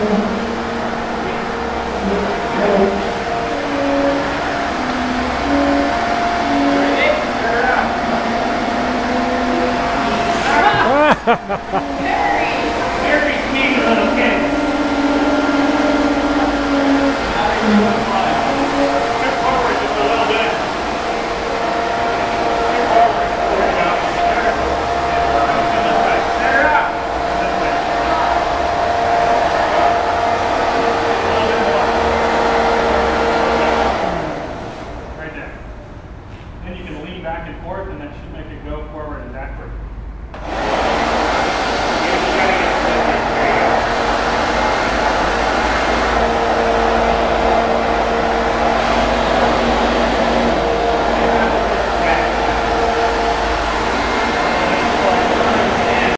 Very sweet little kid. Step forward just a little bit. Step forward. There you go. This way. Set her up. This way. A little bit more. Right there. Then you can lean back and forth, and that should make it go forward and backward.